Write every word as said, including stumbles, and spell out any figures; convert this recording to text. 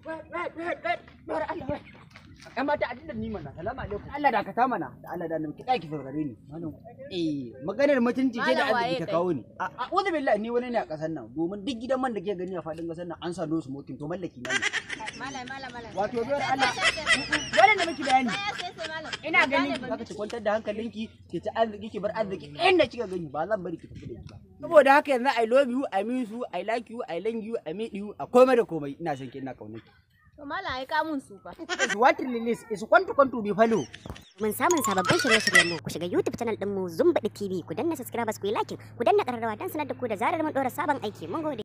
Yan mata a dinda ni mana. Salamu alaikum. Allah da ka ta mana. Da Allah da nan ki daki saurare ni. Eh, maganar mutunci ce da arziki ta kawo ni. A uzu billahi ni wani ne a kasar nan. Domin duk gidan man da ke gani a fadin kasar nan an sa no smoking to mallaki na ne. Malam malam malam. Wato biyar Allah. Wannan da miki bayani. Ina ganin ki zaka ci kwantar da hankalinki ki ta arziki ki bar arziki inda kika gani ba zan bari ki tafi da ki. Saboda haka yanzu I love you, I miss you, I like you, I love you, I meet you, a komai da komai ina son ki ina kaunar ki. To mala ai ka mun su fa. Is what release is kwantu kwantu bi falo. Mun samun sababbin shirye-shiryen mu ku shiga YouTube channel din mu Zumbadi T V ku danna subscribers ku yi like ku danna kararrawa dan sanar da ku da zarar mun dora sabon aiki mun gode.